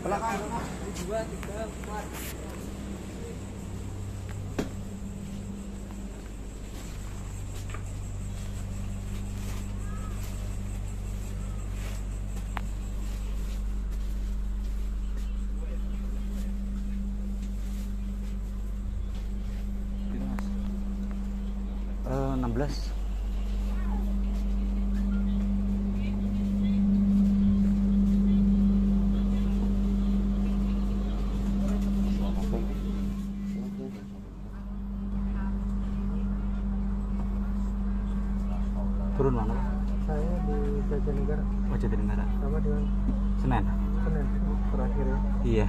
Belakang. 2, 3, 4. Eh, 16. Turun mana, Pak? Saya di Jatinegara. Oh, Jatinegara. Sama dengan Senen. Senen terakhir ya. Iya.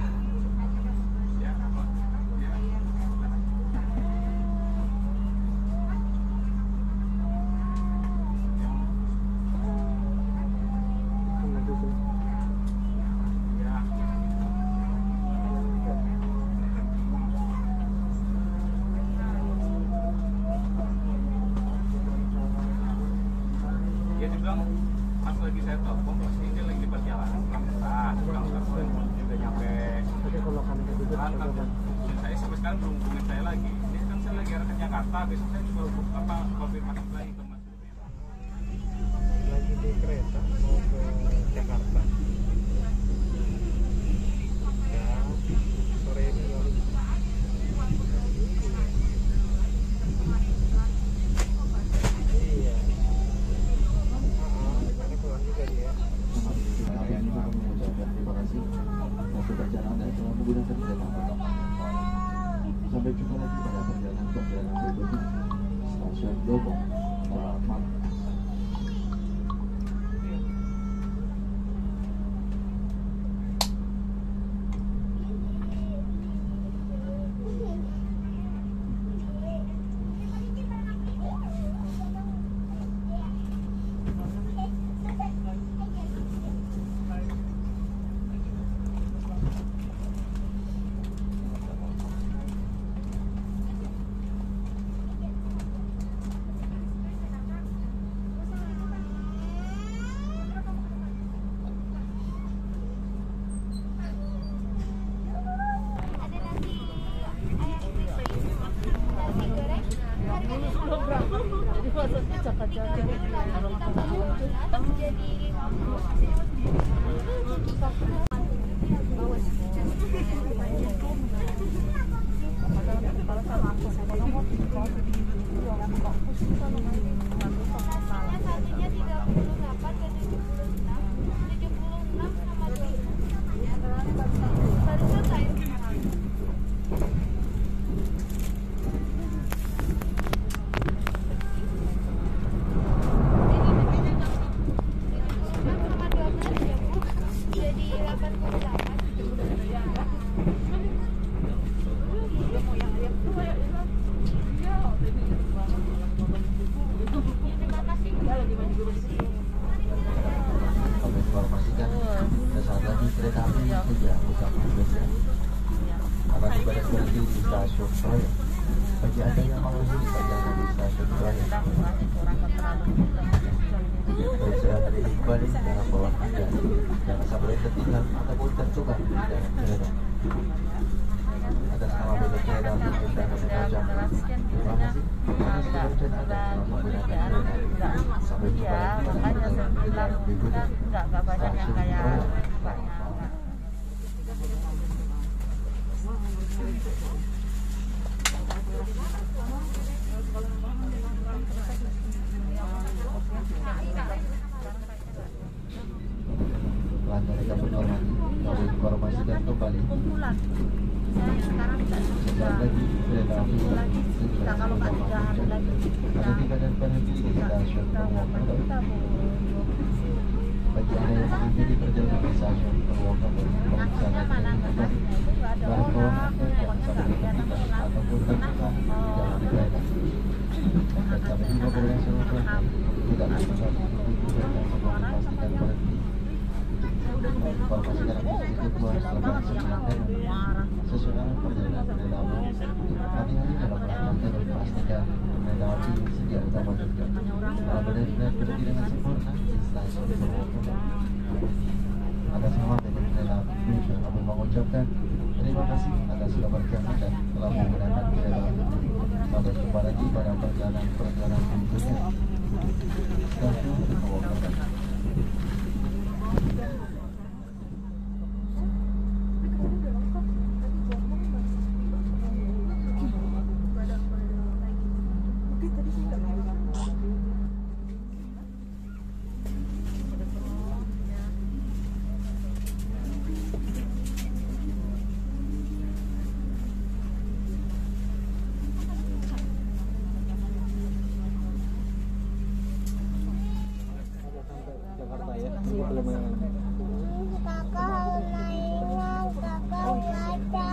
Dia dibilang pas lagi saya telepon pasti dia lagi di perjalanan pulang juga nyampe. Tapi kalau kami juga Saya sampai sekarang belum hubungin saya lagi. Ini kan saya lagi arah ke Jakarta, besok saya coba konfirmasi lagi ke Mas. lagi di kereta mau ke Jakarta. Ya, sore ini lalu. Iya. Gimana pulang juga dia? Terima kasih untuk perjalanan Anda telah menggunakan kereta api. Sampai jumpa lagi pada perjalanan berikutnya. Stasiun Dobong, Malang. Jadi maksudnya jaga-jaga Kami informasikan sesaat lagi kereta api 3 akan tiba dan berhenti di stasiun Proyek. Bagi Anda yang mengunjungi perjalanan di stasiun Proyek, beristirahat di kembali dalam bawah Anda. Jangan sampai tertinggal ataupun tertukar di dalam kereta. Atas nama milik kereta api kita akan mengucapkan terima kasih atas keberhasilan Anda dalam menggunakan kereta api. Sampai jumpa lagi pada perjalanan kita berikutnya. nggak banyak yang kayak Pelanggan yang berhormati, kami informasikan kembali. Sesaat lagi kereta api kalau nggak 3 hari lagi akan tiba dan berhenti di stasiun Purwokerto. Bagi Anda yang mengunjungi perjalanan di stasiun Purwokerto, pemeriksaan kembali. Barang bawaan Anda jangan sampai tertinggal ataupun tertukar di dalam kereta. Dan sampai jumpa pada yang selanjutnya. Tidak meninggal menunggu kereta sebelum memastikan berhenti. Informasi dalam sisi kedua selamat berjalan sesuai perjalanan kereta api. Hati-hati dalam melakukan dan memastikan kereta api sedia utama juga. Kalau benar-benar berhenti dengan sempurna di stasiun Purwokerto. Atas nama PT Kereta Api Indonesia mengucapkan terima kasih atas keberkahan dan telah menggunakan kereta api. Sampai jumpa lagi pada perjalanan berikutnya. Stasiun Purwokerto. Jakarta ya, ini Palembang. Kakak mainan, kakak baca.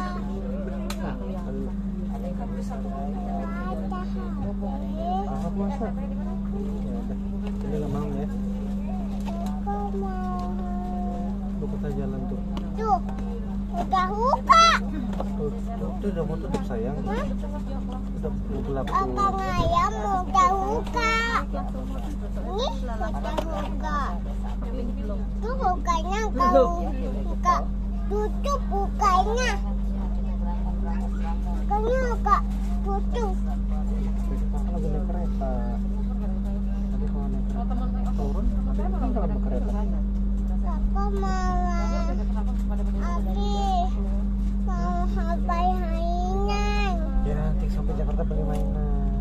Kakak puasa. Ini nggak mau ya? Kakak mau. Tuh kita jalan tuh. Tuh, udah buka. Tuh udah mau tutup sayang. Udah gelap tuh. Kakak ayam udah buka. Ini udah buka. Tuh bukanya kau buka. Tutup bukanya. Bukanya kak tutup. Kakak lagi naik kereta. Tadi kalau naik kereta turun, tapi kan dalam kereta. Kakak mau habis. Mau habai mainan. Ya nanti sampai Jakarta beli mainan.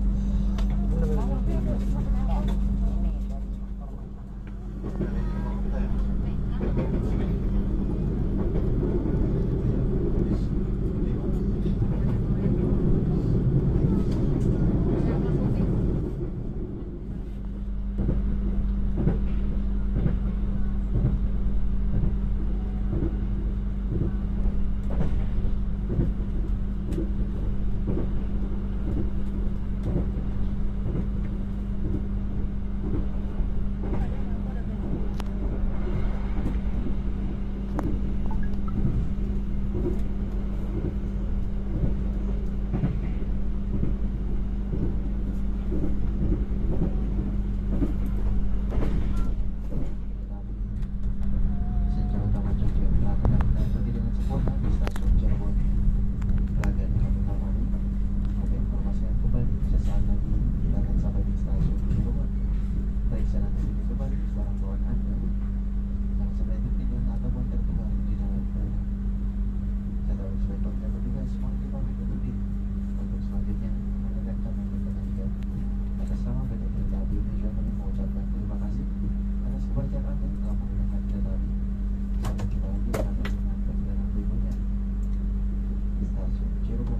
Sejauh utama Jogja melakukan mengikuti dengan sempurna di stasiun Cirebon. Pelanggan kami hormati, kami informasikan kembali sesaat lagi kita akan sampai di stasiun Cirebon. Periksa nanti kembali barang bawaan Anda yang sudah tertinggal ataupun tertukar di dalam kereta. Saya tahu sebaiknya petugas mengambil pamit undur diri. Untuk selanjutnya mendengarkan dan berkenan. Atas nama PT Kereta Api Indonesia kami mengucapkan terima kasih atas kepercayaan Anda telah menggunakan kereta api. Sampai jumpa lagi pada perjalanan berikutnya di stasiun Cirebon.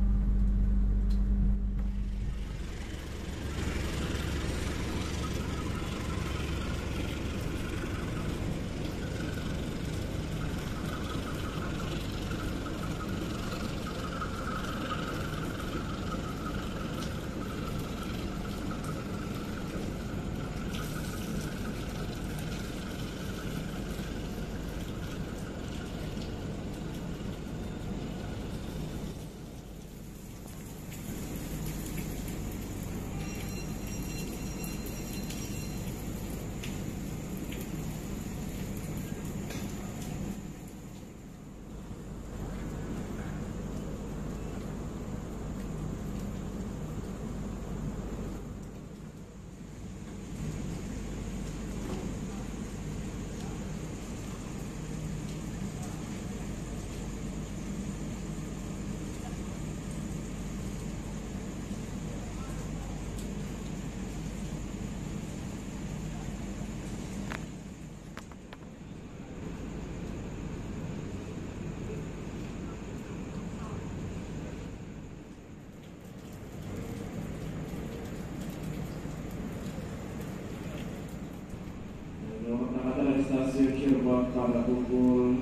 Keberangkatan dari stasiun Cirebon pada pukul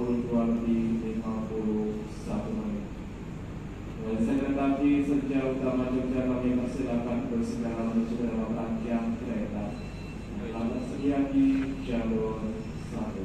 22:51. Pemirsa kereta api sejauh utama Jogja kami persilakan bersegera menuju ke dalam rangkaian kereta yang telah tersedia di jalur 1.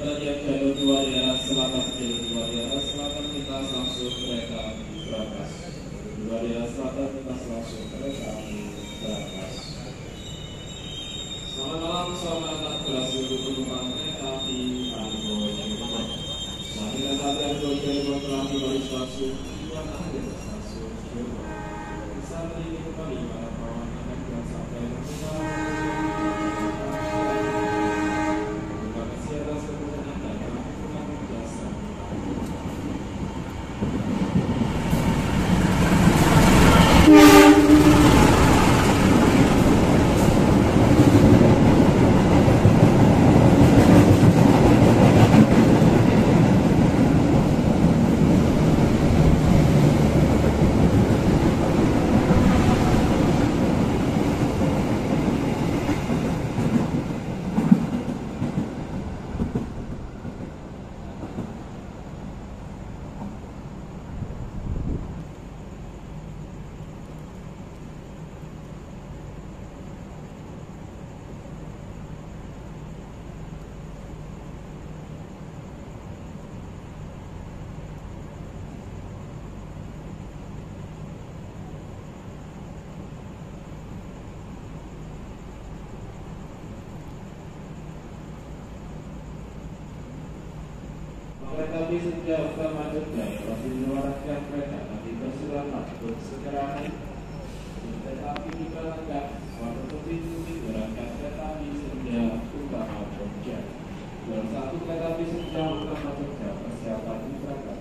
bagian jalur 2 daerah selatan, jalur 2 daerah selatan kita langsung kereta Brantas. 2 daerah selatan kita langsung kereta Brantas. Selamat malam, selamat datang kepada seluruh penumpang kereta api Argo Cirebon. Saat ini kereta api Argo Cirebon telah tiba di stasiun tujuan akhir stasiun Cirebon. Saat ini kembali para kawan akan jangan sampai tertinggal. Terima kasih atas kepercayaan Anda dalam menggunakan jasa. Kereta api Senja Utama Jogja masih menyuarakan kereta tapi berselamat bersegera naik. Kereta api juga langgar, suatu pintu berangkat kereta api Senja Utama Jogja. 21 kereta api Senja Utama Jogja persiapan berangkat.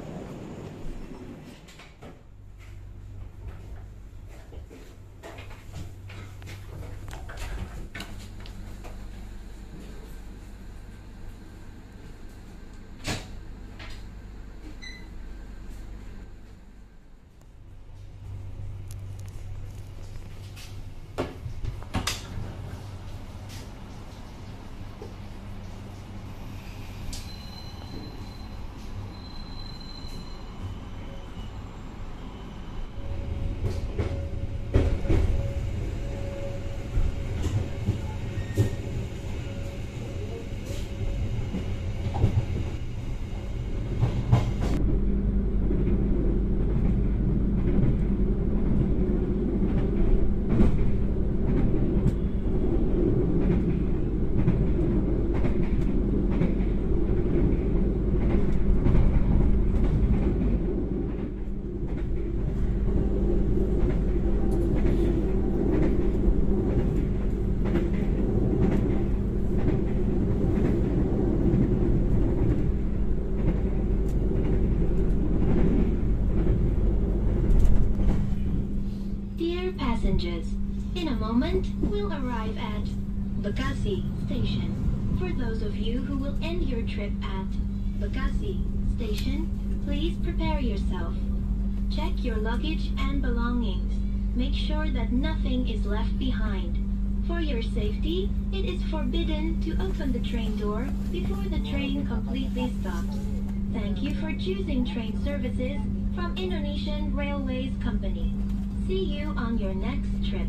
Passengers, in a moment we'll arrive at Bekasi Station. For those of you who will end your trip at Bekasi Station, please prepare yourself. Check your luggage and belongings. Make sure that nothing is left behind. For your safety, it is forbidden to open the train door before the train completely stops. Thank you for choosing train services from Indonesian Railways Company. See you on your next trip.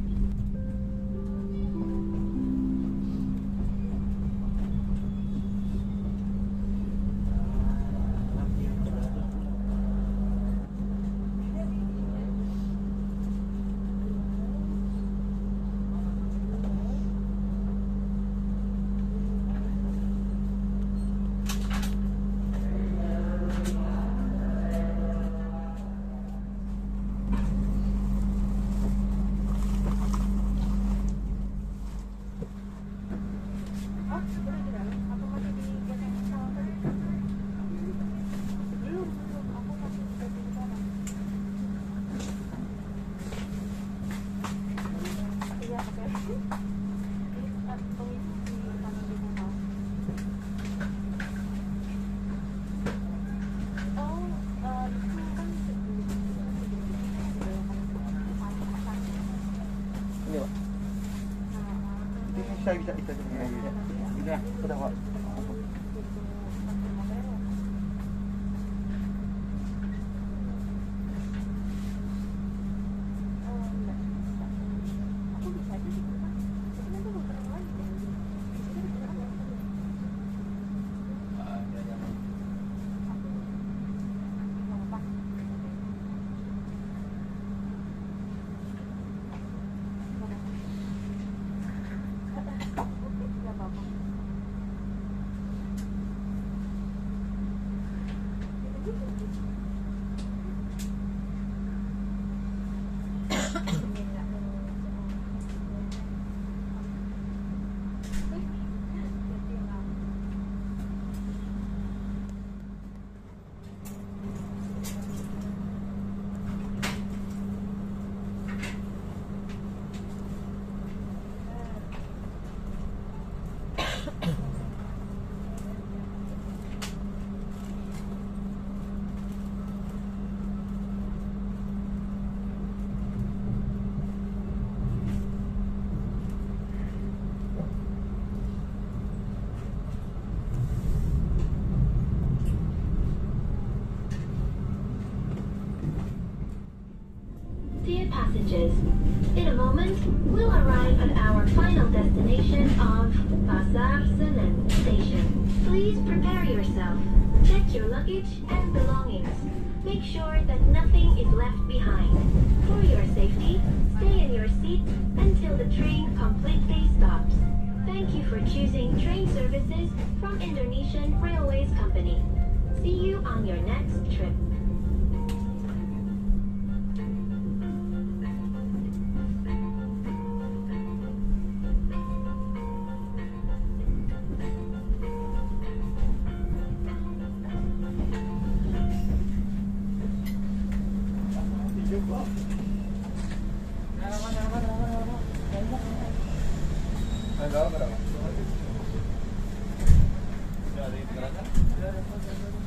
Saya bisa itu ya, sudah Pak. messages. In a moment, we'll arrive at our final destination of Pasar Senen Station. Please prepare yourself. Check your luggage and belongings. Make sure that nothing is left behind. For your safety, stay in your seat until the train completely stops. Thank you for choosing train services from Indonesian Railways Company. See you on your next trip. Ada berapa? Ada yang